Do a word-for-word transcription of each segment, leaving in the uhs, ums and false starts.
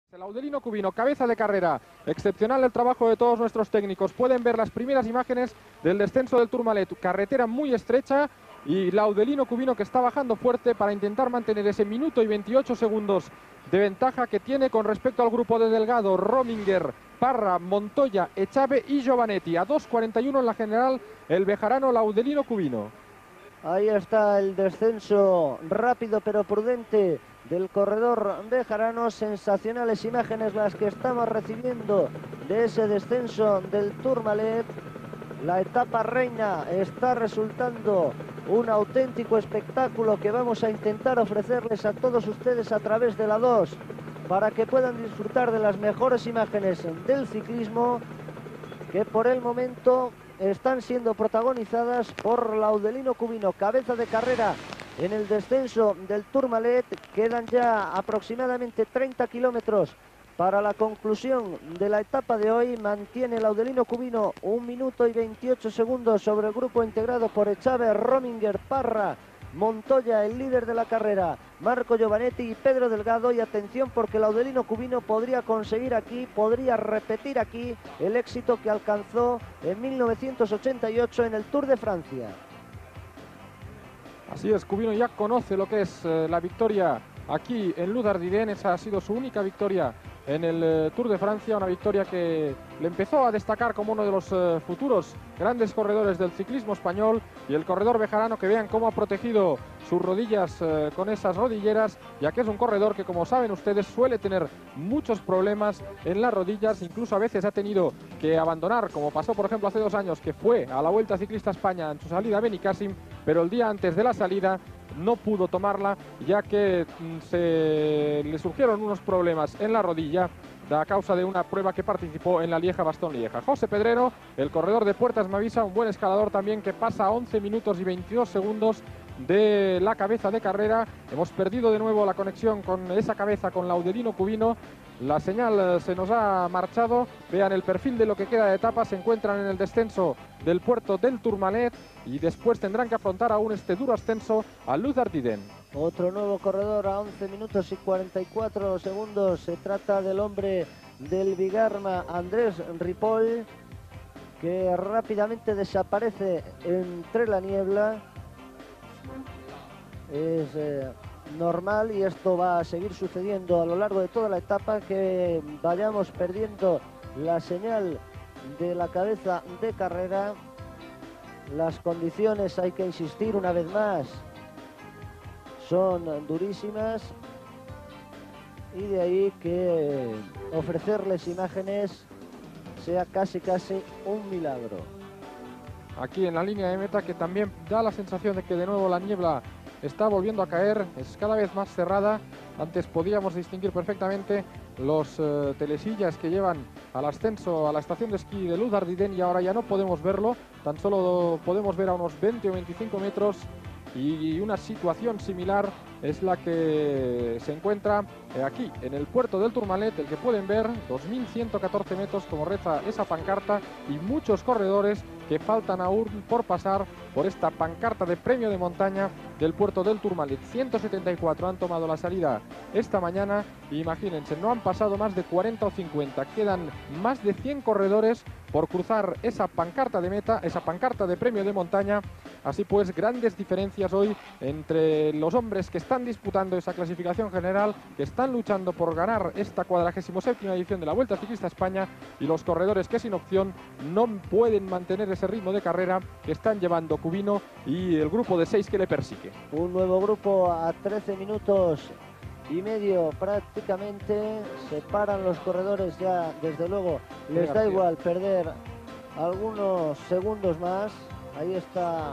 El Laudelino Cubino, cabeza de carrera, excepcional el trabajo de todos nuestros técnicos. Pueden ver las primeras imágenes del descenso del Tourmalet, carretera muy estrecha y Laudelino Cubino que está bajando fuerte para intentar mantener ese minuto y veintiocho segundos de ventaja que tiene con respecto al grupo de Delgado, Rominger, Parra, Montoya, Echave y Giovanetti. A dos cuarenta y uno en la general el bejarano Laudelino Cubino. Ahí está el descenso rápido pero prudente del corredor bejarano. Sensacionales imágenes las que estamos recibiendo de ese descenso del Tourmalet. La etapa reina está resultando un auténtico espectáculo que vamos a intentar ofrecerles a todos ustedes a través de la dos para que puedan disfrutar de las mejores imágenes del ciclismo que por el momento están siendo protagonizadas por Laudelino Cubino, cabeza de carrera en el descenso del Tourmalet. Quedan ya aproximadamente treinta kilómetros para la conclusión de la etapa de hoy. Mantiene Laudelino Cubino un minuto y veintiocho segundos sobre el grupo integrado por Echave, Rominger, Parra, Montoya, el líder de la carrera, Marco Giovanetti y Pedro Delgado. Y atención porque Laudelino Cubino podría conseguir aquí, podría repetir aquí el éxito que alcanzó en mil novecientos ochenta y ocho en el Tour de Francia. Así es, Cubino ya conoce lo que es eh, la victoria aquí en Luz Ardiden. Esa ha sido su única victoria en el eh, Tour de Francia, una victoria que le empezó a destacar como uno de los eh, futuros grandes corredores del ciclismo español. Y el corredor bejarano, que vean cómo ha protegido sus rodillas eh, con esas rodilleras, ya que es un corredor que, como saben ustedes, suele tener muchos problemas en las rodillas, incluso a veces ha tenido que abandonar, como pasó por ejemplo hace dos años, que fue a la Vuelta Ciclista España en su salida a Benicàssim, pero el día antes de la salida no pudo tomarla, ya que mm, se le surgieron unos problemas en la rodilla a causa de una prueba que participó en la Lieja-Bastogne-Lieja. José Pedrero, el corredor de Puertas Mavisa, un buen escalador también, que pasa a once minutos y veintidós segundos de la cabeza de carrera. Hemos perdido de nuevo la conexión con esa cabeza con Laudelino Cubino. La señal se nos ha marchado. Vean el perfil de lo que queda de etapa. Se encuentran en el descenso del puerto del Tourmalet y después tendrán que afrontar aún este duro ascenso a Luz Ardiden. Otro nuevo corredor a once minutos y cuarenta y cuatro segundos. Se trata del hombre del Bigarma, Andrés Ripoll, que rápidamente desaparece entre la niebla. Es eh, normal, y esto va a seguir sucediendo a lo largo de toda la etapa, que vayamos perdiendo la señal de la cabeza de carrera. Las condiciones, hay que insistir una vez más, son durísimas, y de ahí que ofrecerles imágenes sea casi casi un milagro. Aquí en la línea de meta, que también da la sensación de que de nuevo la niebla está volviendo a caer, es cada vez más cerrada. Antes podíamos distinguir perfectamente los eh, telesillas que llevan al ascenso a la estación de esquí de Luz Ardiden, y ahora ya no podemos verlo, tan solo podemos ver a unos veinte o veinticinco metros. Y una situación similar es la que se encuentra aquí en el puerto del Tourmalet, el que pueden ver, dos mil ciento catorce metros, como reza esa pancarta, y muchos corredores que faltan aún por pasar por esta pancarta de premio de montaña del puerto del Tourmalet. ciento setenta y cuatro han tomado la salida esta mañana, imagínense, no han pasado más de cuarenta o cincuenta, quedan más de cien corredores por cruzar esa pancarta de meta, esa pancarta de premio de montaña. Así pues, grandes diferencias hoy entre los hombres que están disputando esa clasificación general, que están luchando por ganar esta cuadragésima séptima edición de la Vuelta Ciclista España, y los corredores que sin opción no pueden mantener ese ritmo de carrera que están llevando Cubino y el grupo de seis que le persigue. Un nuevo grupo a trece minutos y medio prácticamente. Se paran los corredores ya, desde luego les da igual perder algunos segundos más. Ahí está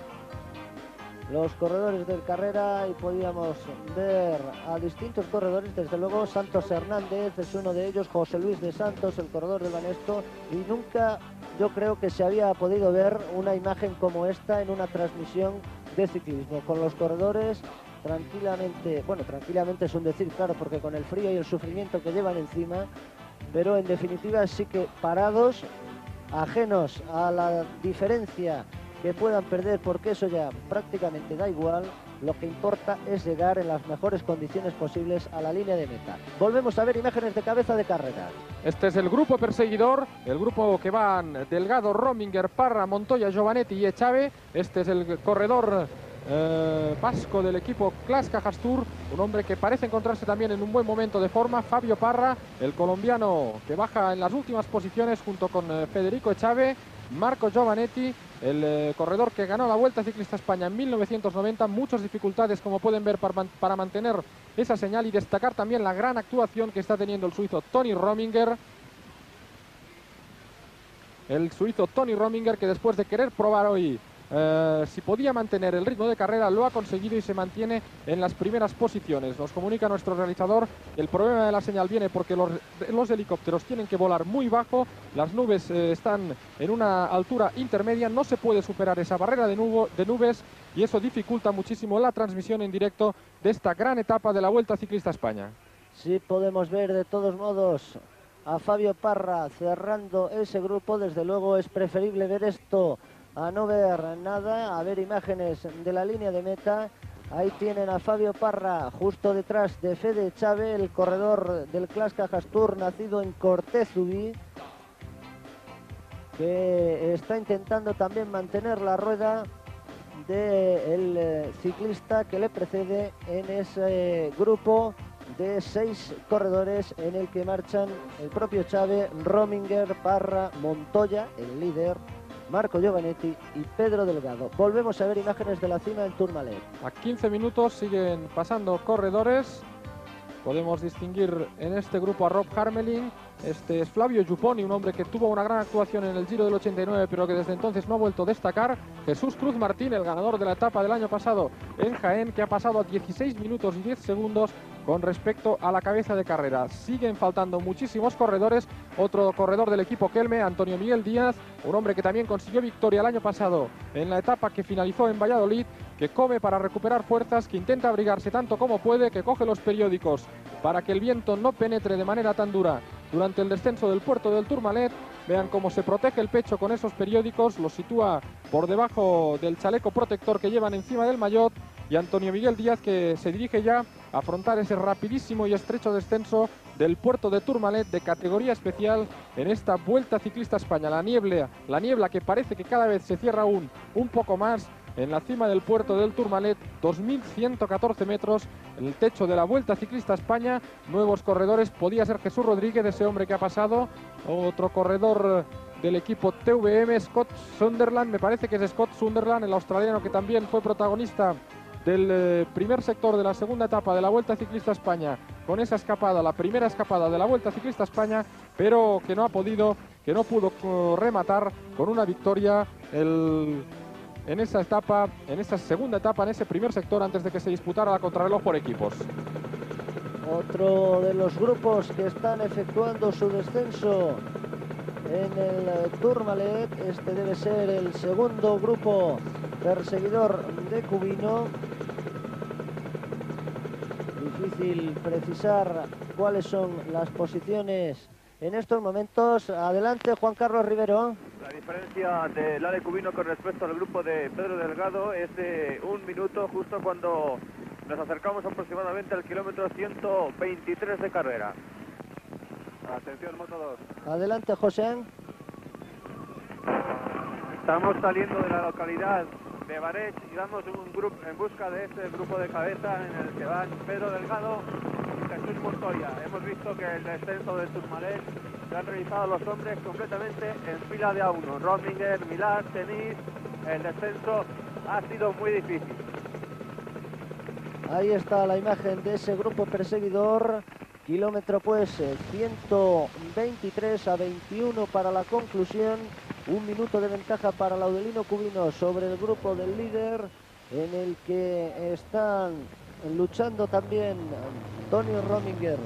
los corredores del carrera, y podíamos ver a distintos corredores. Desde luego Santos Hernández es uno de ellos, José Luis de Santos, el corredor de Banesto, y nunca yo creo que se había podido ver una imagen como esta en una transmisión de ciclismo, con los corredores tranquilamente, bueno, tranquilamente es un decir, claro, porque con el frío y el sufrimiento que llevan encima, pero en definitiva sí que parados, ajenos a la diferencia que puedan perder, porque eso ya prácticamente da igual. lo que importa es llegar en las mejores condiciones posibles a la línea de meta. Volvemos a ver imágenes de cabeza de carrera. Este es el grupo perseguidor, el grupo que van Delgado, Rominger, Parra, Montoya, Giovanetti y Echave. Este es el corredor eh, vasco del equipo Clas Cajastur, un hombre que parece encontrarse también en un buen momento de forma. Fabio Parra, el colombiano que baja en las últimas posiciones junto con eh, Federico Echave. Marco Giovanetti, el eh, corredor que ganó la Vuelta Ciclista España en mil novecientos noventa, muchas dificultades como pueden ver para, man para mantener esa señal, y destacar también la gran actuación que está teniendo el suizo Tony Rominger. El suizo Tony Rominger, que después de querer probar hoy eh, si podía mantener el ritmo de carrera, lo ha conseguido y se mantiene en las primeras posiciones. Nos comunica nuestro realizador que el problema de la señal viene porque los, los helicópteros tienen que volar muy bajo, las nubes eh, están en una altura intermedia, no se puede superar esa barrera de, nubo, de nubes, y eso dificulta muchísimo la transmisión en directo de esta gran etapa de la Vuelta Ciclista España. Sí, podemos ver de todos modos a Fabio Parra cerrando ese grupo. Desde luego es preferible ver esto a no ver nada, a ver imágenes de la línea de meta. Ahí tienen a Fabio Parra justo detrás de Fede Echave, el corredor del Clas Cajastur, nacido en Cortezubí, que está intentando también mantener la rueda del eh, ciclista que le precede en ese grupo de seis corredores en el que marchan el propio Echave, Rominger, Parra, Montoya, el líder, Marco Giovanetti y Pedro Delgado. Volvemos a ver imágenes de la cima del Tourmalet. A quince minutos siguen pasando corredores. Podemos distinguir en este grupo a Rob Harmeling. Este es Flavio Giupponi, un hombre que tuvo una gran actuación en el Giro del ochenta y nueve, pero que desde entonces no ha vuelto a destacar. Jesús Cruz Martín, el ganador de la etapa del año pasado en Jaén, que ha pasado a dieciséis minutos y diez segundos con respecto a la cabeza de carrera. Siguen faltando muchísimos corredores. Otro corredor del equipo Kelme, Antonio Miguel Díaz, un hombre que también consiguió victoria el año pasado en la etapa que finalizó en Valladolid, que come para recuperar fuerzas, que intenta abrigarse tanto como puede, que coge los periódicos para que el viento no penetre de manera tan dura durante el descenso del puerto del Tourmalet. Vean cómo se protege el pecho con esos periódicos, los sitúa por debajo del chaleco protector que llevan encima del maillot. Y Antonio Miguel Díaz, que se dirige ya a afrontar ese rapidísimo y estrecho descenso del puerto de Tourmalet de categoría especial en esta Vuelta Ciclista España. La niebla, la niebla que parece que cada vez se cierra aún un poco más en la cima del puerto del Tourmalet, dos mil ciento catorce metros, en el techo de la Vuelta Ciclista España. Nuevos corredores, podía ser Jesús Rodríguez, ese hombre que ha pasado, otro corredor del equipo T V M, Scott Sunderland, me parece que es Scott Sunderland, el australiano que también fue protagonista del eh, primer sector de la segunda etapa de la Vuelta Ciclista España, con esa escapada, la primera escapada de la Vuelta Ciclista España, pero que no ha podido, que no pudo uh, rematar con una victoria el... en esa etapa, en esa segunda etapa, en ese primer sector, antes de que se disputara la contrarreloj por equipos. Otro de los grupos que están efectuando su descenso en el Tourmalet, este debe ser el segundo grupo perseguidor de Cubino. Difícil precisar cuáles son las posiciones en estos momentos. Adelante, Juan Carlos Rivero. La diferencia del Ale Cubino con respecto al grupo de Pedro Delgado es de un minuto, justo cuando nos acercamos aproximadamente al kilómetro ciento veintitrés de carrera. Atención, Moto dos. Adelante, José. Estamos saliendo de la localidad de Varech y damos un grupo en busca de este grupo de cabeza en el que van Pedro Delgado y Jesús Montoya. Hemos visto que el descenso del Tourmalet lo han realizado los hombres completamente en fila de A uno. Rominger, Milán, Tenis, el descenso ha sido muy difícil. Ahí está la imagen de ese grupo perseguidor. Kilómetro pues ciento veintitrés a veintiuno para la conclusión. Un minuto de ventaja para Laudelino Cubino sobre el grupo del líder, en el que están luchando también Antonio Rominger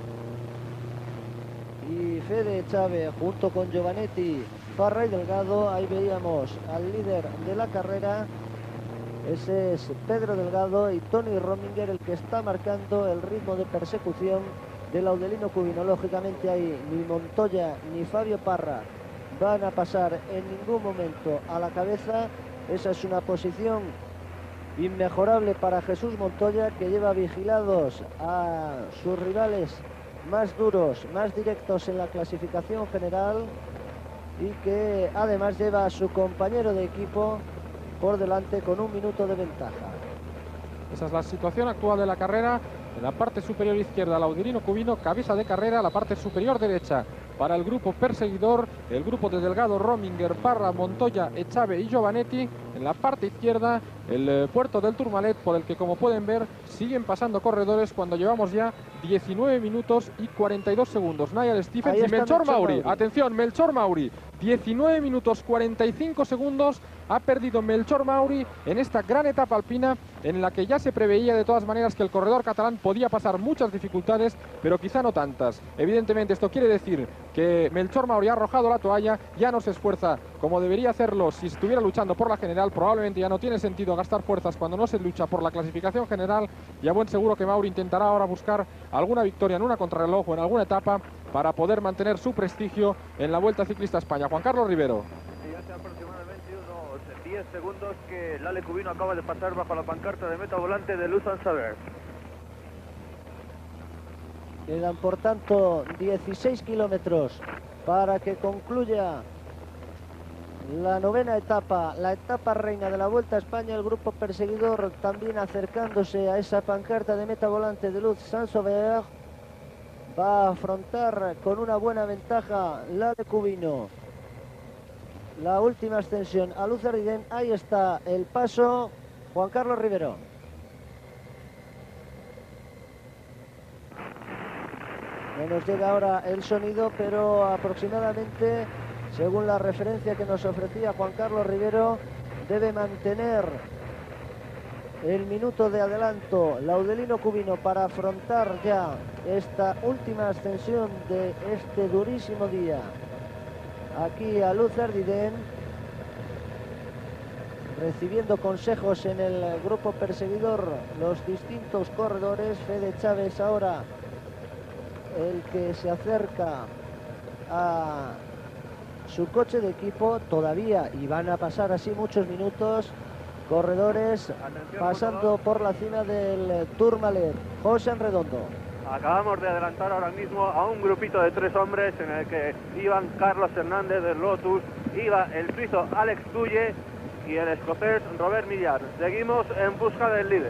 y Fede Echave junto con Giovanetti, Parra y Delgado. Ahí veíamos al líder de la carrera, ese es Pedro Delgado, y Tony Rominger el que está marcando el ritmo de persecución de Laudelino Cubino. Lógicamente ahí ni Montoya ni Fabio Parra van a pasar en ningún momento a la cabeza. Esa es una posición inmejorable para Jesús Montoya, que lleva vigilados a sus rivales más duros, más directos en la clasificación general, y que además lleva a su compañero de equipo por delante con un minuto de ventaja. Esa es la situación actual de la carrera. En la parte superior izquierda, Laudelino Cubino, cabeza de carrera. La parte superior derecha para el grupo perseguidor, el grupo de Delgado, Rominger, Parra, Montoya, Echave y Giovanetti. En la parte izquierda, el eh, puerto del Tourmalet, por el que, como pueden ver, siguen pasando corredores cuando llevamos ya diecinueve minutos y cuarenta y dos segundos. Niall Stephens y Melchor, Melchor Mauri. Mauri. Atención, Melchor Mauri. diecinueve minutos cuarenta y cinco segundos ha perdido Melchor Mauri en esta gran etapa alpina, en la que ya se preveía de todas maneras que el corredor catalán podía pasar muchas dificultades, pero quizá no tantas. Evidentemente esto quiere decir que Melchor Mauri ha arrojado la toalla, ya no se esfuerza como debería hacerlo si estuviera luchando por la general. Probablemente ya no tiene sentido gastar fuerzas cuando no se lucha por la clasificación general, y a buen seguro que Mauri intentará ahora buscar alguna victoria en una contrarreloj o en alguna etapa para poder mantener su prestigio en la Vuelta Ciclista a España. Juan Carlos Rivero. Y hace aproximadamente unos diez segundos que Lale Cubino acaba de pasar bajo la pancarta de meta volante de Luzan Saber. Quedan por tanto dieciséis kilómetros para que concluya la novena etapa, la etapa reina de la Vuelta a España. El grupo perseguidor también acercándose a esa pancarta de meta volante de Luz Saint-Sauveur. Va a afrontar con una buena ventaja Lale Cubino la última ascensión a Luz Ardiden. Ahí está el paso. Juan Carlos Rivero. No nos llega ahora el sonido, pero aproximadamente, según la referencia que nos ofrecía Juan Carlos Rivero, debe mantener el minuto de adelanto Laudelino Cubino para afrontar ya esta última ascensión de este durísimo día aquí a Luz Ardiden, recibiendo consejos en el grupo perseguidor los distintos corredores. Fede Chávez ahora el que se acerca a su coche de equipo todavía, y van a pasar así muchos minutos, corredores Atención, pasando por la cima del Tourmalet. José Redondo. Acabamos de adelantar ahora mismo a un grupito de tres hombres en el que iban Carlos Hernández del Lotus, iba el suizo Alex Tulle y el escocés Robert Millar. Seguimos en busca del líder.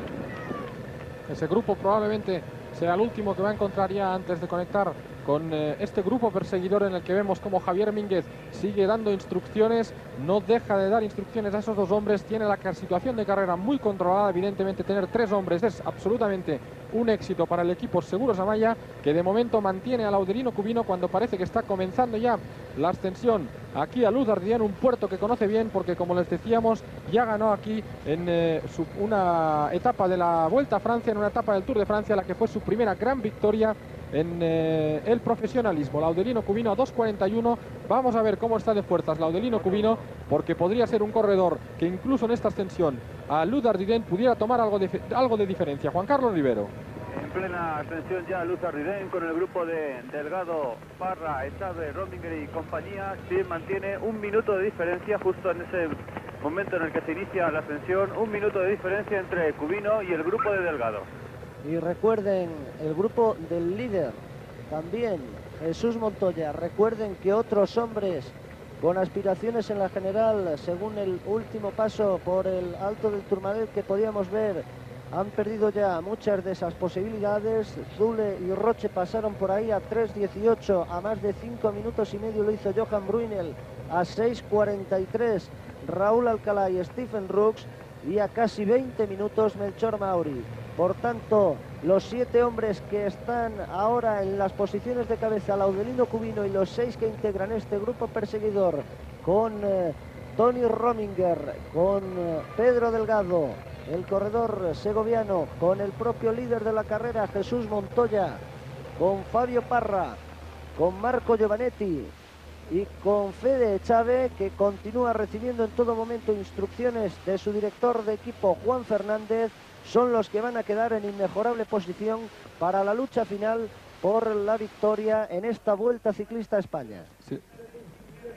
Ese grupo probablemente sea el último que va a encontrar ya antes de conectar con eh, este grupo perseguidor, en el que vemos como Javier Mínguez sigue dando instrucciones, no deja de dar instrucciones a esos dos hombres. Tiene la situación de carrera muy controlada. Evidentemente tener tres hombres es absolutamente un éxito para el equipo Seguros Amaya, que de momento mantiene a Laudelino Cubino cuando parece que está comenzando ya la ascensión aquí a Luz Ardiden, un puerto que conoce bien porque, como les decíamos, ya ganó aquí en eh, su, una etapa de la Vuelta a Francia, en una etapa del Tour de Francia, la que fue su primera gran victoria en eh, el profesionalismo. Laudelino Cubino a dos cuarenta y uno. Vamos a ver cómo está de fuerzas Laudelino Cubino, porque podría ser un corredor que incluso en esta ascensión a Luz Ardiden pudiera tomar algo de, algo de diferencia. Juan Carlos Rivero. En plena ascensión ya Luz Ardiden con el grupo de Delgado, Parra, Echave, Rominger y compañía. Sí, mantiene un minuto de diferencia justo en ese momento en el que se inicia la ascensión. Un minuto de diferencia entre Cubino y el grupo de Delgado. Y recuerden el grupo del líder también, Jesús Montoya. Recuerden que otros hombres con aspiraciones en la general, según el último paso por el Alto del Tourmalet que podíamos ver, han perdido ya muchas de esas posibilidades. Zule y Roche pasaron por ahí a tres dieciocho, a más de cinco minutos y medio lo hizo Johan Bruynel, a seis cuarenta y tres Raúl Alcalá y Stephen Rooks, y a casi veinte minutos Melchor Mauri. Por tanto, los siete hombres que están ahora en las posiciones de cabeza, Laudelino Cubino, y los seis que integran este grupo perseguidor, con eh, Tony Rominger, con eh, Pedro Delgado, el corredor segoviano, con el propio líder de la carrera, Jesús Montoya, con Fabio Parra, con Marco Giovanetti y con Fede Echave, que continúa recibiendo en todo momento instrucciones de su director de equipo, Juan Fernández, son los que van a quedar en inmejorable posición para la lucha final por la victoria en esta Vuelta Ciclista a España. Sí.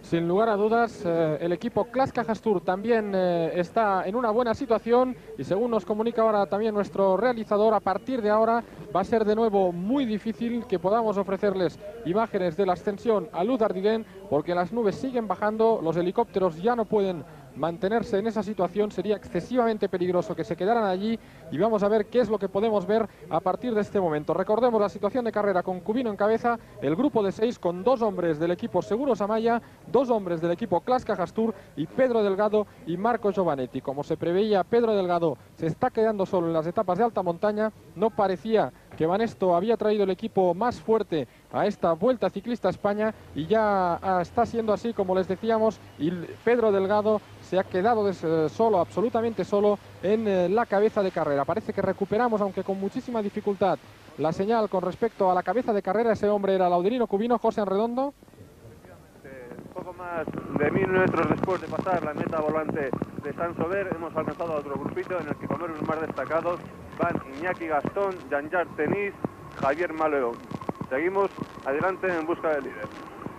Sin lugar a dudas, eh, el equipo Clas Cajastur también eh, está en una buena situación y según nos comunica ahora también nuestro realizador, a partir de ahora va a ser de nuevo muy difícil que podamos ofrecerles imágenes de la ascensión a Luz Ardiden porque las nubes siguen bajando, los helicópteros ya no pueden mantenerse en esa situación, sería excesivamente peligroso que se quedaran allí y vamos a ver qué es lo que podemos ver a partir de este momento. Recordemos la situación de carrera con Cubino en cabeza, el grupo de seis con dos hombres del equipo Seguros Amaya, dos hombres del equipo Clas Cajastur y Pedro Delgado y Marco Giovanetti. Como se preveía, Pedro Delgado se está quedando solo en las etapas de alta montaña, no parecía que Banesto había traído el equipo más fuerte a esta Vuelta Ciclista a España y ya está siendo así, como les decíamos, y Pedro Delgado se ha quedado des, eh, solo, absolutamente solo, en eh, la cabeza de carrera. Parece que recuperamos, aunque con muchísima dificultad, la señal con respecto a la cabeza de carrera. Ese hombre era Laudelino Cubino. José Arredondo. Poco más de mil metros después de pasar la meta volante de San Sober, hemos alcanzado a otro grupito en el que, como los más destacados, van Iñaki Gastón, Jean-Jacques Tenis, Javier Maleo. Seguimos adelante en busca del líder.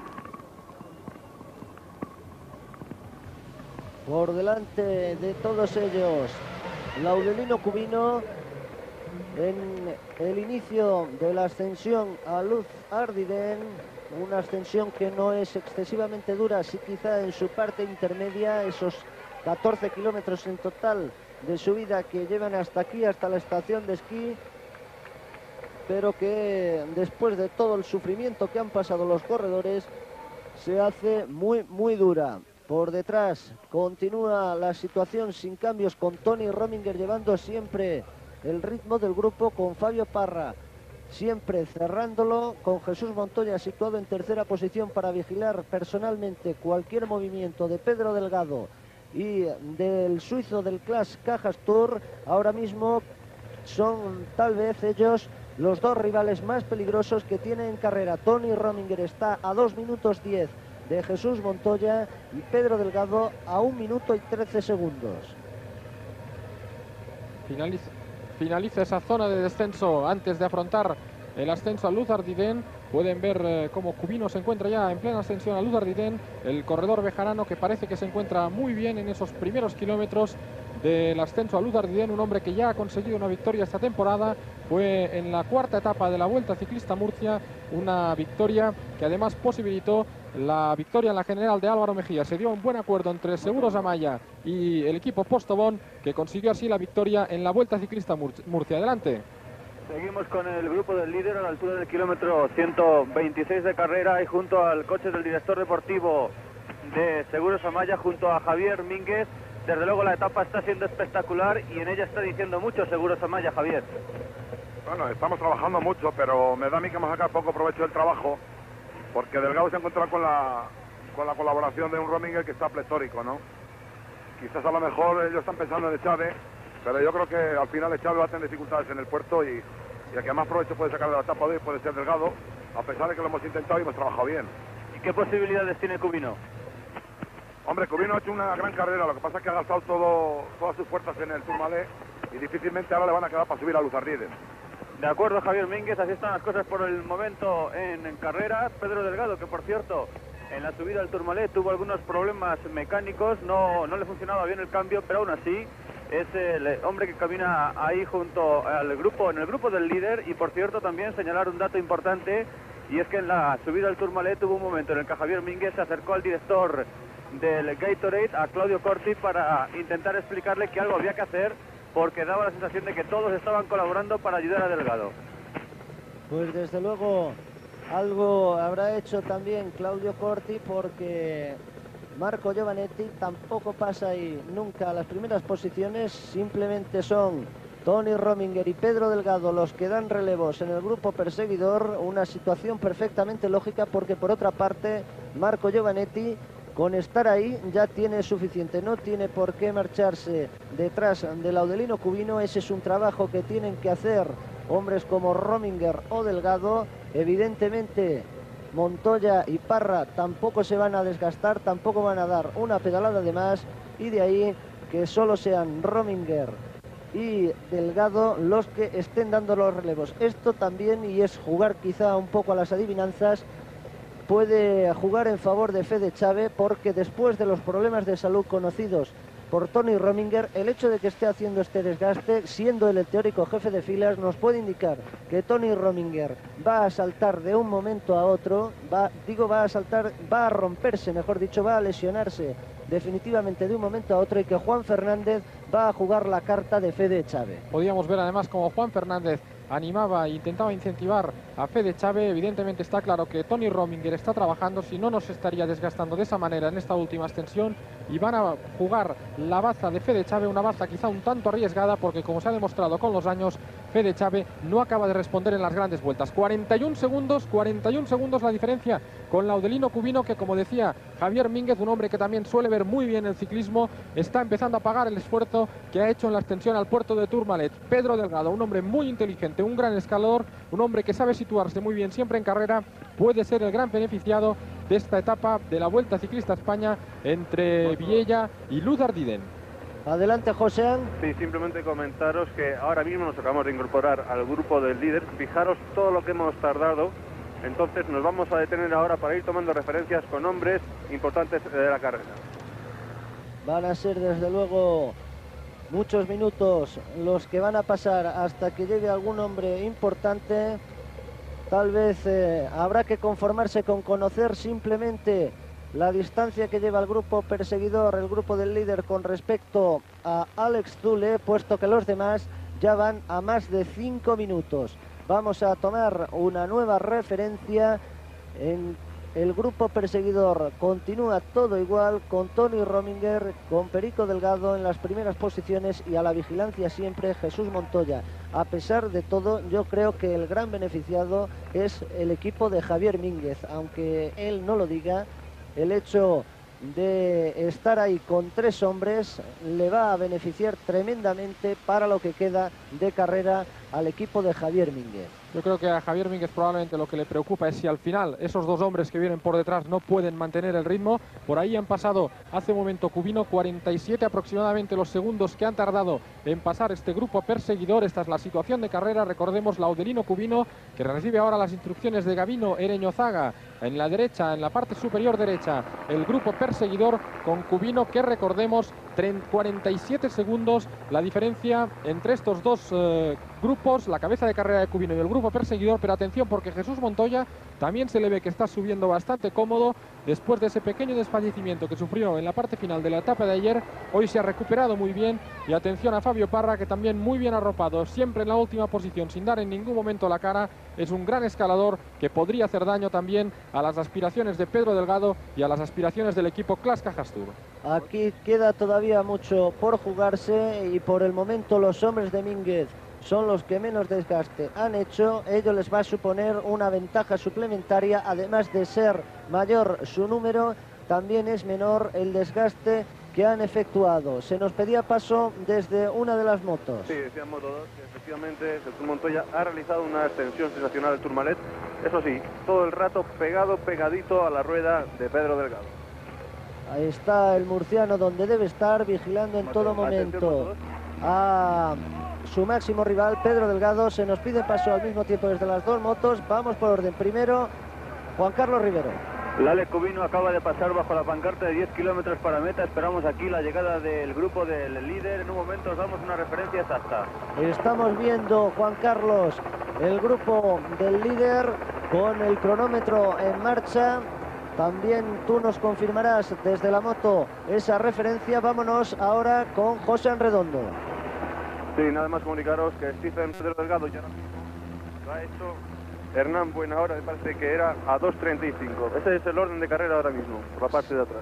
Por delante de todos ellos, Laudelino Cubino en el inicio de la ascensión a Luz Ardiden, una ascensión que no es excesivamente dura, sí quizá en su parte intermedia, esos catorce kilómetros en total de subida que llevan hasta aquí, hasta la estación de esquí, pero que después de todo el sufrimiento que han pasado los corredores, se hace muy, muy dura. Por detrás continúa la situación sin cambios, con Tony Rominger llevando siempre el ritmo del grupo, con Fabio Parra siempre cerrándolo, con Jesús Montoya situado en tercera posición para vigilar personalmente cualquier movimiento de Pedro Delgado y del suizo del Clas Cajastur. Ahora mismo son tal vez ellos los dos rivales más peligrosos que tiene en carrera. Tony Rominger está a dos minutos diez de Jesús Montoya y Pedro Delgado a un minuto y trece segundos. Finaliza, finaliza esa zona de descenso antes de afrontar el ascenso a Luz Ardiden. Pueden ver eh, cómo Cubino se encuentra ya en plena ascensión a Luz Ardiden, el corredor bejarano que parece que se encuentra muy bien en esos primeros kilómetros del ascenso a Luz Ardiden, un hombre que ya ha conseguido una victoria esta temporada. Fue en la cuarta etapa de la Vuelta Ciclista Murcia, una victoria que además posibilitó la victoria en la general de Álvaro Mejía. Se dio un buen acuerdo entre Seguros Amaya y el equipo Postobón, que consiguió así la victoria en la Vuelta Ciclista Murcia. Adelante. Seguimos con el grupo del líder a la altura del kilómetro ciento veintiséis de carrera y junto al coche del director deportivo de Seguros Amaya, junto a Javier Mínguez. Desde luego la etapa está siendo espectacular y en ella está diciendo mucho Seguros Amaya, Javier. Bueno, estamos trabajando mucho, pero me da a mí que vamos a sacar poco provecho del trabajo, porque Delgado se ha encontrado con la, con la colaboración de un Rominger que está pletórico, ¿no? Quizás a lo mejor ellos están pensando en Echave, pero yo creo que al final Echave va a tener dificultades en el puerto y, y el que más provecho puede sacar de la etapa de hoy puede ser Delgado, a pesar de que lo hemos intentado y hemos trabajado bien. ¿Y qué posibilidades tiene Cubino? Hombre, Cubino ha hecho una gran carrera, lo que pasa es que ha gastado todo, todas sus fuerzas en el Tourmalet y difícilmente ahora le van a quedar para subir a Luz Ardiden. De acuerdo, Javier Mínguez, así están las cosas por el momento en, en carrera. Pedro Delgado, que por cierto, en la subida al Tourmalet tuvo algunos problemas mecánicos, no, no le funcionaba bien el cambio, pero aún así es el hombre que camina ahí junto al grupo, en el grupo del líder. Y por cierto, también señalar un dato importante, y es que en la subida al Tourmalet tuvo un momento en el que Javier Mínguez se acercó al director del Gatorade, a Claudio Corti, para intentar explicarle que algo había que hacer, porque daba la sensación de que todos estaban colaborando para ayudar a Delgado. Pues desde luego algo habrá hecho también Claudio Corti, porque Marco Giovanetti tampoco pasa ahí nunca a las primeras posiciones. Simplemente son Tony Rominger y Pedro Delgado los que dan relevos en el grupo perseguidor. Una situación perfectamente lógica, porque por otra parte Marco Giovanetti, con estar ahí ya tiene suficiente, no tiene por qué marcharse detrás de Laudelino Cubino. Ese es un trabajo que tienen que hacer hombres como Rominger o Delgado. Evidentemente Montoya y Parra tampoco se van a desgastar, tampoco van a dar una pedalada de más, y de ahí que solo sean Rominger y Delgado los que estén dando los relevos. Esto también, y es jugar quizá un poco a las adivinanzas, puede jugar en favor de Fede Chávez, porque después de los problemas de salud conocidos por Tony Rominger, el hecho de que esté haciendo este desgaste, siendo él el teórico jefe de filas, nos puede indicar que Tony Rominger va a saltar de un momento a otro, va, digo va a saltar, va a romperse, mejor dicho, va a lesionarse definitivamente de un momento a otro, y que Juan Fernández va a jugar la carta de Fede Chávez. Podíamos ver además como Juan Fernández animaba e intentaba incentivar a Fede Chávez. Evidentemente está claro que Tony Rominger está trabajando, si no nos estaría desgastando de esa manera en esta última extensión, y van a jugar la baza de Fede Chávez, una baza quizá un tanto arriesgada, porque como se ha demostrado con los años, Fede Chávez no acaba de responder en las grandes vueltas. cuarenta y un segundos, cuarenta y un segundos la diferencia con Laudelino Cubino, que como decía Javier Mínguez, un hombre que también suele ver muy bien el ciclismo, está empezando a pagar el esfuerzo que ha hecho en la extensión al puerto de Tourmalet. Pedro Delgado, un hombre muy inteligente, un gran escalador, un hombre que sabe situarse muy bien siempre en carrera, puede ser el gran beneficiado de esta etapa de la Vuelta Ciclista a España entre Viella y Luz Ardiden. Adelante, José. Sí, simplemente comentaros que ahora mismo nos acabamos de incorporar al grupo del líder. Fijaros todo lo que hemos tardado. Entonces nos vamos a detener ahora para ir tomando referencias con hombres importantes de la carrera. Van a ser desde luego muchos minutos los que van a pasar hasta que llegue algún hombre importante. Tal vez eh, habrá que conformarse con conocer simplemente la distancia que lleva el grupo perseguidor, el grupo del líder, con respecto a Alex Zule, puesto que los demás ya van a más de cinco minutos. Vamos a tomar una nueva referencia. En el grupo perseguidor continúa todo igual, con Tony Rominger, con Perico Delgado en las primeras posiciones, y a la vigilancia siempre Jesús Montoya. A pesar de todo, yo creo que el gran beneficiado es el equipo de Javier Mínguez, aunque él no lo diga. El hecho de estar ahí con tres hombres le va a beneficiar tremendamente para lo que queda de carrera al equipo de Javier Mínguez. Yo creo que a Javier Mínguez probablemente lo que le preocupa es si al final esos dos hombres que vienen por detrás no pueden mantener el ritmo. Por ahí han pasado hace un momento Cubino, cuarenta y siete aproximadamente los segundos que han tardado en pasar este grupo perseguidor. Esta es la situación de carrera. Recordemos, Laudelino Cubino, que recibe ahora las instrucciones de Gabino Ereñozaga en la derecha, en la parte superior derecha, el grupo perseguidor, con Cubino, que recordemos, cuarenta y siete segundos la diferencia entre estos dos eh, grupos, la cabeza de carrera de Cubino y el grupo perseguidor. Pero atención, porque Jesús Montoya también se le ve que está subiendo bastante cómodo después de ese pequeño desfallecimiento que sufrió en la parte final de la etapa de ayer. Hoy se ha recuperado muy bien, y atención a Fabio Parra, que también muy bien arropado, siempre en la última posición sin dar en ningún momento la cara. Es un gran escalador que podría hacer daño también a las aspiraciones de Pedro Delgado y a las aspiraciones del equipo Clasca Hastur. Aquí queda todavía mucho por jugarse, y por el momento los hombres de Mínguez son los que menos desgaste han hecho. Ello les va a suponer una ventaja suplementaria. Además de ser mayor su número, también es menor el desgaste que han efectuado. Se nos pedía paso desde una de las motos. Sí, decía Moto dos, que efectivamente Jesús Montoya ha realizado una extensión sensacional del Tourmalet. Eso sí, todo el rato pegado, pegadito a la rueda de Pedro Delgado. Ahí está el murciano donde debe estar, vigilando en todo momento a su máximo rival, Pedro Delgado. Se nos pide paso al mismo tiempo desde las dos motos. Vamos por orden. Primero, Juan Carlos Rivero. Lale Cubino acaba de pasar bajo la pancarta de diez kilómetros para meta. Esperamos aquí la llegada del grupo del líder. En un momento os damos una referencia exacta. Estamos viendo, Juan Carlos, el grupo del líder con el cronómetro en marcha. También tú nos confirmarás desde la moto esa referencia. Vámonos ahora con José Redondo. Sí, nada más comunicaros que Stephen Pedro Delgado ya lo ha hecho. Hernán Buenahora me parece que era a dos treinta y cinco. Ese es el orden de carrera ahora mismo, por la parte de atrás.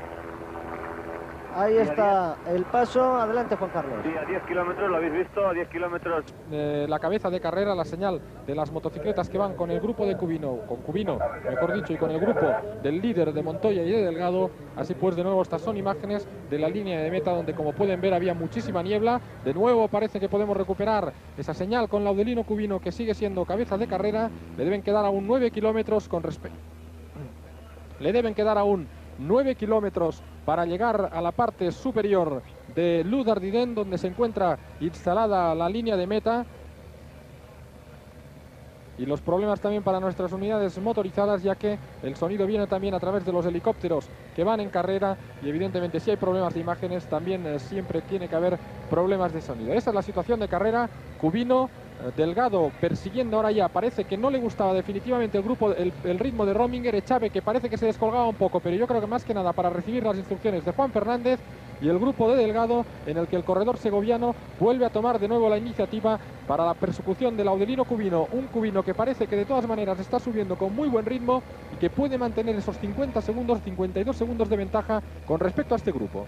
Ahí está el paso. Adelante, Juan Carlos. Sí, a diez kilómetros, lo habéis visto, a diez kilómetros. Eh, la cabeza de carrera, la señal de las motocicletas que van con el grupo de Cubino, con Cubino, mejor dicho, y con el grupo del líder de Montoya y de Delgado. Así pues, de nuevo, estas son imágenes de la línea de meta, donde, como pueden ver, había muchísima niebla. De nuevo parece que podemos recuperar esa señal con Laudelino Cubino, que sigue siendo cabeza de carrera. Le deben quedar aún nueve kilómetros con respecto. Le deben quedar aún nueve kilómetros para llegar a la parte superior de Luz Ardiden, donde se encuentra instalada la línea de meta. y los problemas también para nuestras unidades motorizadas, ya que el sonido viene también a través de los helicópteros que van en carrera y evidentemente si hay problemas de imágenes también eh, siempre tiene que haber problemas de sonido. Esa es la situación de carrera. Cubino, eh, Delgado persiguiendo ahora ya, parece que no le gustaba definitivamente el grupo, el, el ritmo de Rominger, Echave que parece que se descolgaba un poco, pero yo creo que más que nada para recibir las instrucciones de Juan Fernández, y el grupo de Delgado, en el que el corredor segoviano vuelve a tomar de nuevo la iniciativa para la persecución del Laudelino Cubino, un Cubino que parece que de todas maneras está subiendo con muy buen ritmo y que puede mantener esos cincuenta segundos, cincuenta y dos segundos de ventaja con respecto a este grupo.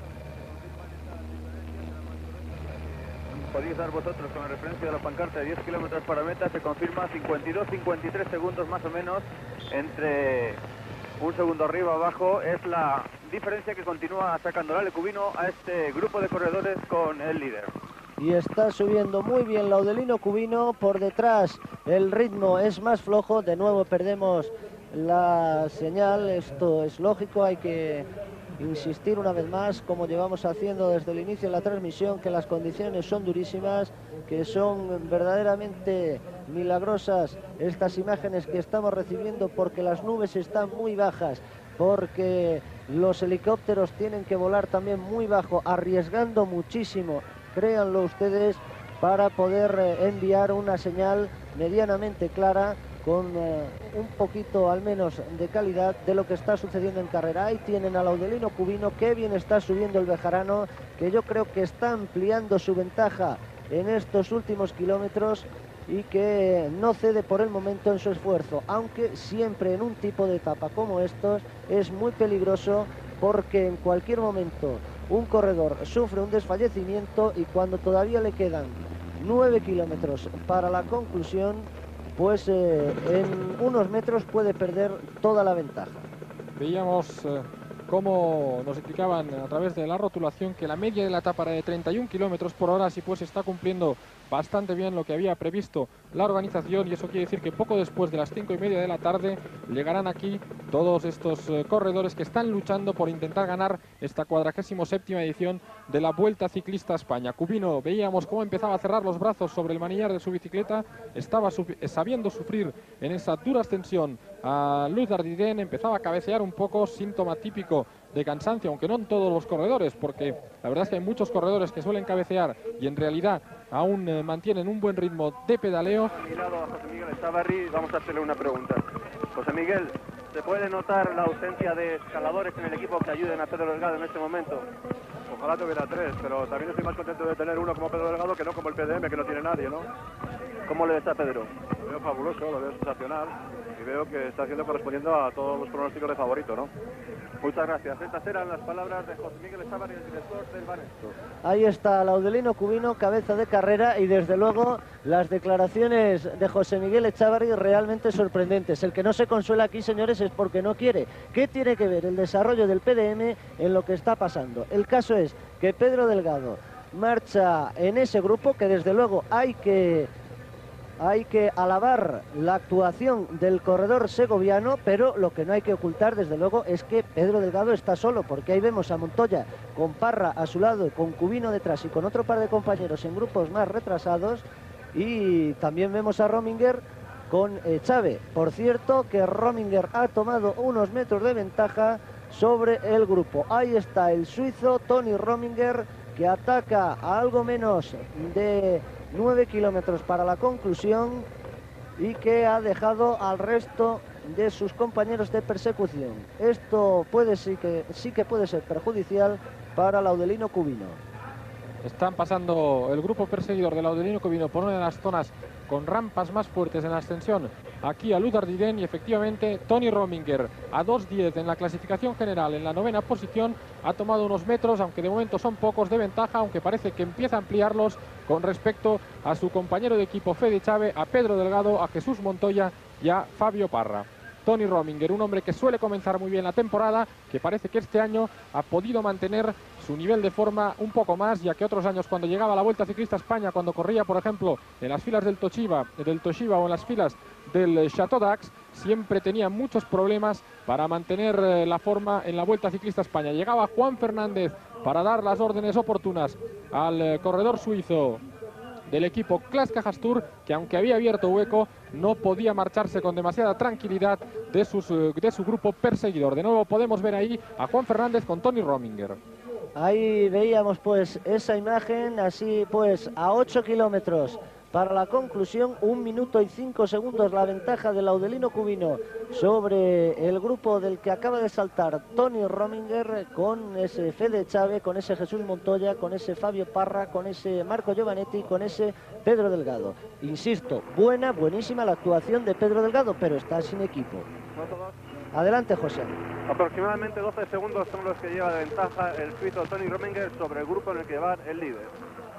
Podéis dar vosotros con la referencia de la pancarta de diez kilómetros para meta, se confirma cincuenta y dos, cincuenta y tres segundos más o menos, entre un segundo arriba abajo, es la diferencia que continúa sacando el Cubino a este grupo de corredores con el líder. Y está subiendo muy bien Laudelino Cubino, por detrás el ritmo es más flojo, de nuevo perdemos la señal, esto es lógico, hay que insistir una vez más, como llevamos haciendo desde el inicio de la transmisión, que las condiciones son durísimas, que son verdaderamente milagrosas estas imágenes que estamos recibiendo, porque las nubes están muy bajas, porque los helicópteros tienen que volar también muy bajo, arriesgando muchísimo, créanlo ustedes, para poder eh, enviar una señal medianamente clara, con eh, un poquito al menos de calidad de lo que está sucediendo en carrera. Ahí tienen a Laudelino Cubino, qué bien está subiendo el bejarano, que yo creo que está ampliando su ventaja en estos últimos kilómetros y que no cede por el momento en su esfuerzo, aunque siempre en un tipo de etapa como estos es muy peligroso, porque en cualquier momento un corredor sufre un desfallecimiento y cuando todavía le quedan nueve kilómetros para la conclusión, pues eh, en unos metros puede perder toda la ventaja. Veíamos eh, cómo nos explicaban a través de la rotulación que la media de la etapa era de treinta y un kilómetros por hora, así pues está cumpliendo bastante bien lo que había previsto la organización, y eso quiere decir que poco después de las cinco y media de la tarde llegarán aquí todos estos eh, corredores que están luchando por intentar ganar esta cuadragésimo séptima edición de la Vuelta Ciclista a España. Cubino, veíamos cómo empezaba a cerrar los brazos sobre el manillar de su bicicleta, estaba su sabiendo sufrir en esa dura ascensión a Luz Dardiden, empezaba a cabecear un poco, síntoma típico de cansancio, aunque no en todos los corredores, porque la verdad es que hay muchos corredores que suelen cabecear y en realidad aún eh, mantienen un buen ritmo de pedaleo. A mi lado a José Miguel Echavarri, vamos a hacerle una pregunta. José Miguel, ¿se puede notar la ausencia de escaladores en el equipo que ayuden a Pedro Delgado en este momento? Ojalá tuviera tres, pero también estoy más contento de tener uno como Pedro Delgado que no como el P D M, que no tiene nadie, ¿no? ¿Cómo le ves a Pedro? Lo veo fabuloso, lo veo sensacional y veo que está haciendo correspondiendo a todos los pronósticos de favorito, ¿no? Muchas gracias. Estas eran las palabras de José Miguel Echavarri, el director del Banesto. Ahí está Laudelino Cubino, cabeza de carrera, y desde luego las declaraciones de José Miguel Echavarri realmente sorprendentes. El que no se consuela aquí, señores, es porque no quiere. ¿Qué tiene que ver el desarrollo del P D M en lo que está pasando? El caso es que Pedro Delgado marcha en ese grupo, que desde luego hay que... Hay que alabar la actuación del corredor segoviano, pero lo que no hay que ocultar, desde luego, es que Pedro Delgado está solo, porque ahí vemos a Montoya con Parra a su lado, con Cubino detrás y con otro par de compañeros en grupos más retrasados, y también vemos a Rominger con Echave. Por cierto, que Rominger ha tomado unos metros de ventaja sobre el grupo. Ahí está el suizo Tony Rominger, que ataca a algo menos de nueve kilómetros para la conclusión y que ha dejado al resto de sus compañeros de persecución. Esto puede sí que, sí que puede ser perjudicial para Laudelino Cubino. Están pasando el grupo perseguidor de Laudelino Cubino por una de las zonas con rampas más fuertes en la ascensión aquí a Luz Dardiden, y efectivamente Tony Rominger a dos diez en la clasificación general en la novena posición ha tomado unos metros, aunque de momento son pocos, de ventaja, aunque parece que empieza a ampliarlos con respecto a su compañero de equipo Fede Echave, a Pedro Delgado, a Jesús Montoya y a Fabio Parra. Tony Rominger, un hombre que suele comenzar muy bien la temporada, que parece que este año ha podido mantener su nivel de forma un poco más, ya que otros años cuando llegaba a la Vuelta Ciclista a España, cuando corría por ejemplo en las filas del Toshiba, del Toshiba o en las filas del Chateau d'Ax, siempre tenía muchos problemas para mantener eh, la forma en la Vuelta Ciclista a España. Llegaba Juan Fernández para dar las órdenes oportunas al eh, corredor suizo del equipo Clas Cajas Tour, que aunque había abierto hueco, no podía marcharse con demasiada tranquilidad de, sus, de su grupo perseguidor. De nuevo podemos ver ahí a Juan Fernández con Tony Rominger. Ahí veíamos pues esa imagen, así pues a ocho kilómetros para la conclusión, un minuto y cinco segundos la ventaja del Laudelino Cubino sobre el grupo del que acaba de saltar Tony Rominger, con ese Fede Chávez, con ese Jesús Montoya, con ese Fabio Parra, con ese Marco Giovanetti, con ese Pedro Delgado. Insisto, buena, buenísima la actuación de Pedro Delgado, pero está sin equipo. Adelante, José. Aproximadamente doce segundos son los que lleva de ventaja el suizo Tony Rominger sobre el grupo en el que va el líder.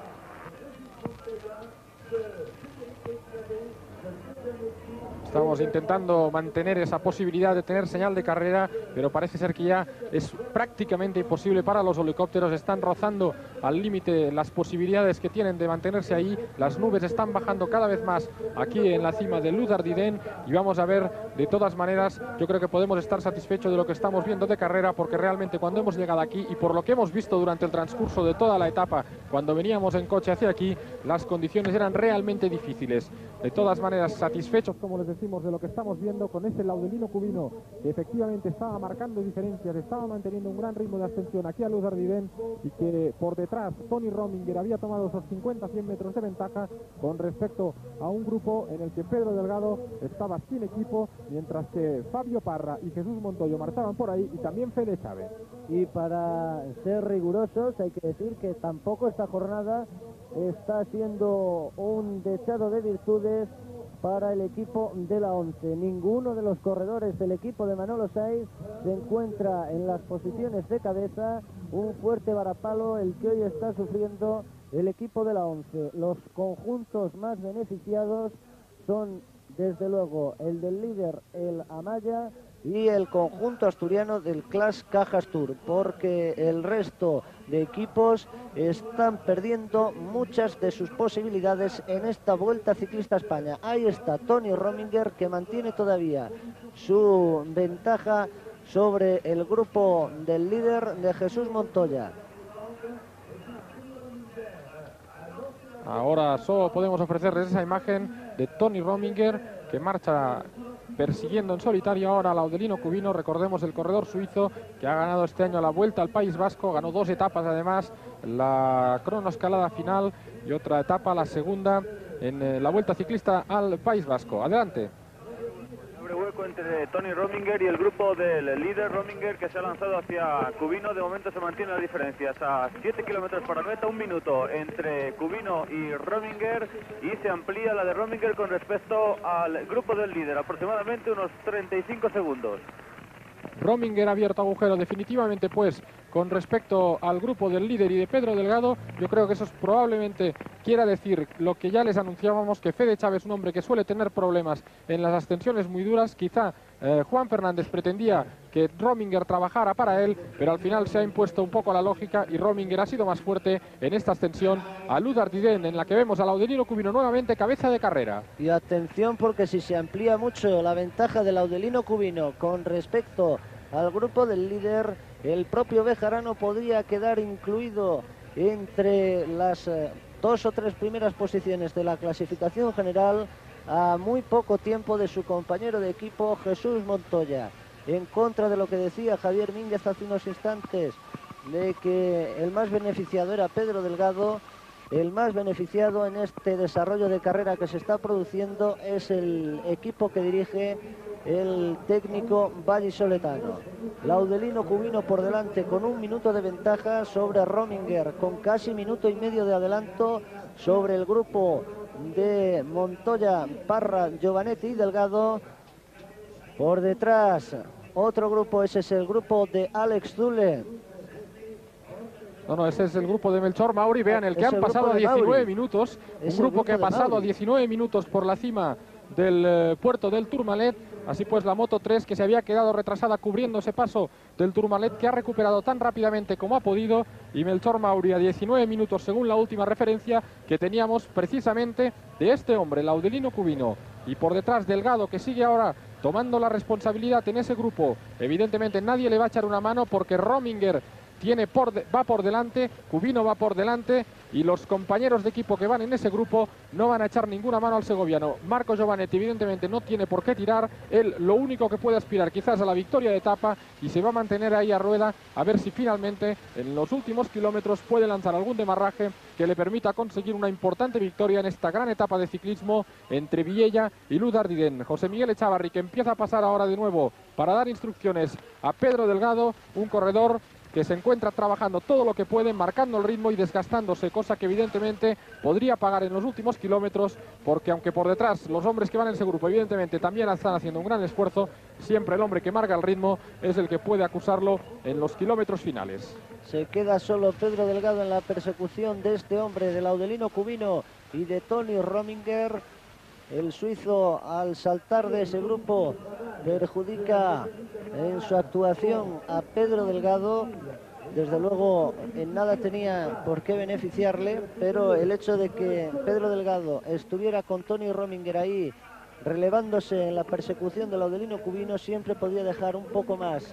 Estamos intentando mantener esa posibilidad de tener señal de carrera, pero parece ser que ya es prácticamente imposible para los helicópteros. Están rozando al límite las posibilidades que tienen de mantenerse ahí. Las nubes están bajando cada vez más aquí en la cima de Luz d'Ardiden, y vamos a ver, de todas maneras, yo creo que podemos estar satisfechos de lo que estamos viendo de carrera, porque realmente cuando hemos llegado aquí y por lo que hemos visto durante el transcurso de toda la etapa, cuando veníamos en coche hacia aquí, las condiciones eran realmente difíciles. De todas maneras, satisfechos, como les decimos, de lo que estamos viendo con ese Laudelino Cubino, que efectivamente estaba marcando diferencias, estaba manteniendo un gran ritmo de ascensión aquí a Luz d'Ardiden, y que por detrás Tony Rominger había tomado esos cincuenta a cien metros de ventaja con respecto a un grupo en el que Pedro Delgado estaba sin equipo, mientras que Fabio Parra y Jesús Montoyo marchaban por ahí, y también Fede Chávez. Y para ser rigurosos hay que decir que tampoco esta jornada está siendo un dechado de virtudes para el equipo de la ONCE. Ninguno de los corredores del equipo de Manolo Saiz se encuentra en las posiciones de cabeza. Un fuerte varapalo el que hoy está sufriendo el equipo de la ONCE. Los conjuntos más beneficiados son desde luego el del líder, el Amaya, y el conjunto asturiano del Clas Cajas Tour, porque el resto de equipos están perdiendo muchas de sus posibilidades en esta Vuelta Ciclista a España. Ahí está Tony Rominger, que mantiene todavía su ventaja sobre el grupo del líder de Jesús Montoya. Ahora solo podemos ofrecerles esa imagen de Tony Rominger, que marcha persiguiendo en solitario ahora a Laudelino Cubino. Recordemos, el corredor suizo que ha ganado este año la Vuelta al País Vasco, ganó dos etapas además, la cronoescalada final y otra etapa, la segunda, en eh, la Vuelta Ciclista al País Vasco. Adelante. Hueco entre Tony Rominger y el grupo del líder Rominger, que se ha lanzado hacia Cubino. De momento se mantiene la diferencia a siete kilómetros para meta, un minuto entre Cubino y Rominger, y se amplía la de Rominger con respecto al grupo del líder, aproximadamente unos treinta y cinco segundos. Rominger ha abierto agujero definitivamente, pues, con respecto al grupo del líder y de Pedro Delgado. Yo creo que eso es probablemente quiera decir lo que ya les anunciábamos, que Fede Chávez es un hombre que suele tener problemas en las ascensiones muy duras. Quizá eh, Juan Fernández pretendía que Rominger trabajara para él, pero al final se ha impuesto un poco la lógica y Rominger ha sido más fuerte en esta ascensión a Luz d'Ardiden, en la que vemos a Laudelino Cubino nuevamente cabeza de carrera. Y atención, porque si se amplía mucho la ventaja de Laudelino Cubino con respecto al grupo del líder, el propio Bejarano podría quedar incluido entre las eh, dos o tres primeras posiciones de la clasificación general, a muy poco tiempo de su compañero de equipo Jesús Montoya. En contra de lo que decía Javier Mínguez hace unos instantes, de que el más beneficiado era Pedro Delgado, el más beneficiado en este desarrollo de carrera que se está produciendo es el equipo que dirige el técnico vallisoletano. Laudelino Cubino por delante con un minuto de ventaja sobre Rominger, con casi minuto y medio de adelanto sobre el grupo de Montoya, Parra, Giovanetti y Delgado. Por detrás otro grupo, ese es el grupo de Alex Zule. No, no, ese es el grupo de Melchor Mauri. Vean, el que han pasado a diecinueve minutos. Un grupo que ha pasado a diecinueve minutos por la cima del eh, puerto del Tourmalet. Así pues, la Moto tres, que se había quedado retrasada cubriendo ese paso del Tourmalet, que ha recuperado tan rápidamente como ha podido. Y Melchor Mauri a diecinueve minutos, según la última referencia que teníamos precisamente de este hombre, Laudelino Cubino. Y por detrás Delgado, que sigue ahora tomando la responsabilidad en ese grupo. Evidentemente nadie le va a echar una mano, porque Rominger tiene por de, va por delante, Cubino va por delante y los compañeros de equipo que van en ese grupo no van a echar ninguna mano al segoviano. Marco Giovanetti evidentemente no tiene por qué tirar, él lo único que puede aspirar quizás a la victoria de etapa y se va a mantener ahí a rueda a ver si finalmente en los últimos kilómetros puede lanzar algún demarraje que le permita conseguir una importante victoria en esta gran etapa de ciclismo entre Viella y Luz Ardiden. José Miguel Echavarri, que empieza a pasar ahora de nuevo para dar instrucciones a Pedro Delgado, un corredor que se encuentra trabajando todo lo que puede, marcando el ritmo y desgastándose, cosa que evidentemente podría pagar en los últimos kilómetros, porque aunque por detrás los hombres que van en ese grupo evidentemente también están haciendo un gran esfuerzo, siempre el hombre que marca el ritmo es el que puede acusarlo en los kilómetros finales. Se queda solo Pedro Delgado en la persecución de este hombre, del Audelino Cubino y de Tony Rominger. El suizo, al saltar de ese grupo, perjudica en su actuación a Pedro Delgado. Desde luego en nada tenía por qué beneficiarle, pero el hecho de que Pedro Delgado estuviera con Tony Rominger ahí relevándose en la persecución del Audelino Cubino siempre podía dejar un poco más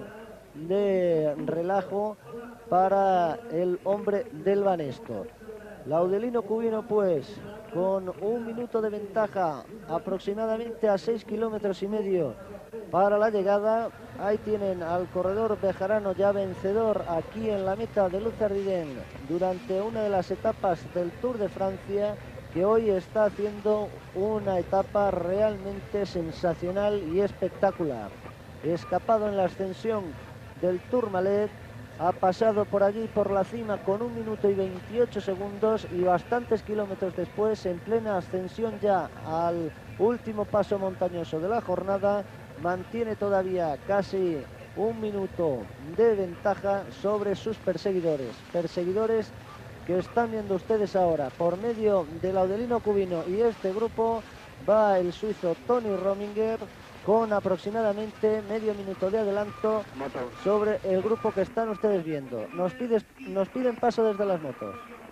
de relajo para el hombre del Banesto. Laudelino Cubino, pues, con un minuto de ventaja, aproximadamente a seis kilómetros y medio para la llegada. Ahí tienen al corredor bejarano ya vencedor aquí en la meta de Luz Ardiden durante una de las etapas del Tour de Francia, que hoy está haciendo una etapa realmente sensacional y espectacular. Escapado en la ascensión del Tourmalet, ha pasado por allí por la cima con un minuto y veintiocho segundos y bastantes kilómetros después, en plena ascensión ya al último paso montañoso de la jornada, mantiene todavía casi un minuto de ventaja sobre sus perseguidores. Perseguidores que están viendo ustedes ahora. Por medio del Audelino Cubino y este grupo va el suizo Tony Rominger, con aproximadamente medio minuto de adelanto sobre el grupo que están ustedes viendo. Nos, pides, nos piden paso desde las motos.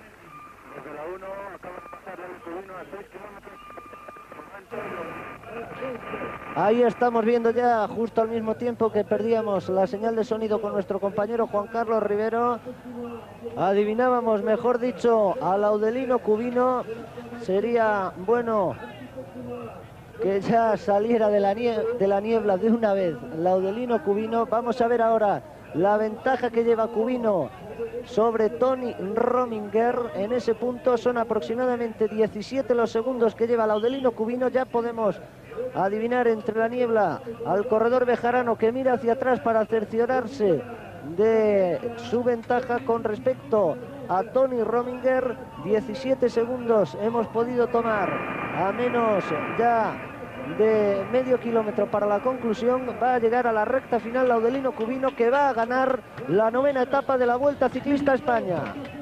Desde la uno acaba de pasar el Cubino a seis kilómetros. Ahí estamos viendo ya, justo al mismo tiempo que perdíamos la señal de sonido con nuestro compañero Juan Carlos Rivero, adivinábamos, mejor dicho, al Audelino Cubino. Sería bueno que ya saliera de la, niebla, de la niebla de una vez Laudelino Cubino. Vamos a ver ahora la ventaja que lleva Cubino sobre Tony Rominger. En ese punto son aproximadamente diecisiete los segundos que lleva Laudelino Cubino. Ya podemos adivinar entre la niebla al corredor bejarano, que mira hacia atrás para cerciorarse de su ventaja con respecto a Tony Rominger. diecisiete segundos hemos podido tomar, a menos ya de medio kilómetro para la conclusión. Va a llegar a la recta final Laudelino Cubino, que va a ganar la novena etapa de la Vuelta Ciclista a España.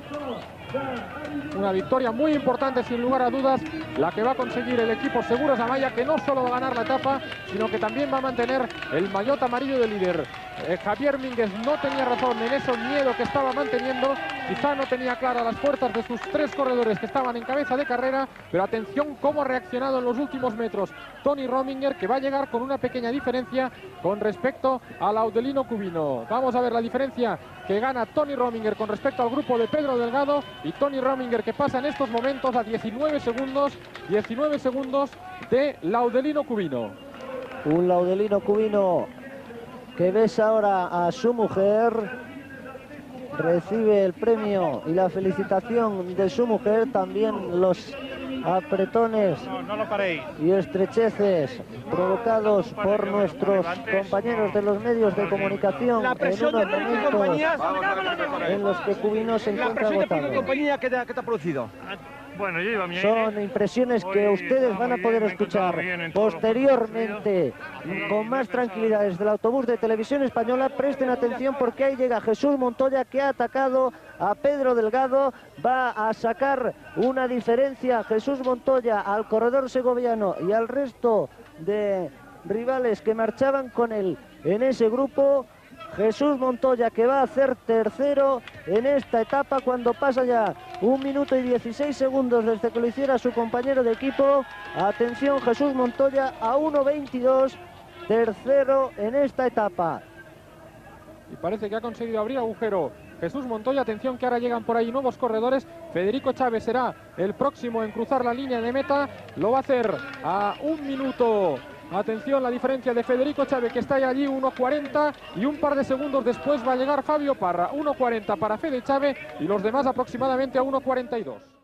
Una victoria muy importante, sin lugar a dudas, la que va a conseguir el equipo Seguros Amaya, que no solo va a ganar la etapa, sino que también va a mantener el maillot amarillo de líder. Eh, Javier Mínguez no tenía razón en ese miedo que estaba manteniendo, quizá no tenía claras las fuerzas de sus tres corredores que estaban en cabeza de carrera, pero atención cómo ha reaccionado en los últimos metros Tony Rominger, que va a llegar con una pequeña diferencia con respecto al Audelino Cubino. Vamos a ver la diferencia que gana Tony Rominger con respecto al grupo de Pedro Delgado, y Tony Rominger que pasa en estos momentos a diecinueve segundos, diecinueve segundos de Laudelino Cubino. Un Laudelino Cubino que besa ahora a su mujer, recibe el premio y la felicitación de su mujer, también los apretones no, no lo paréis. y estrecheces provocados no por nuestros compañeros de los medios de comunicación La en unos momentos en los que Cubino se La encuentra presión de agotado. compañía que te, que te ha producido. Bueno, yo iba bien. Son impresiones que Hoy ustedes estaba van a muy poder bien, me he encontrado escuchar muy bien en todos los posteriormente partidos. con Y más me he pensado- tranquilidad desde el autobús de Televisión Española. Presten atención, porque ahí llega Jesús Montoya, que ha atacado a Pedro Delgado. Va a sacar una diferencia Jesús Montoya al corredor segoviano y al resto de rivales que marchaban con él en ese grupo. Jesús Montoya, que va a hacer tercero en esta etapa cuando pasa ya un minuto y dieciséis segundos desde que lo hiciera su compañero de equipo. Atención, Jesús Montoya a uno veintidós, tercero en esta etapa. Y parece que ha conseguido abrir agujero Jesús Montoya. Atención que ahora llegan por ahí nuevos corredores. Federico Chávez será el próximo en cruzar la línea de meta. Lo va a hacer a un minuto. Atención, la diferencia de Federico Chávez, que está allí, uno cuarenta, y un par de segundos después va a llegar Fabio Parra. uno cuarenta para Fede Chávez y los demás aproximadamente a uno cuarenta y dos.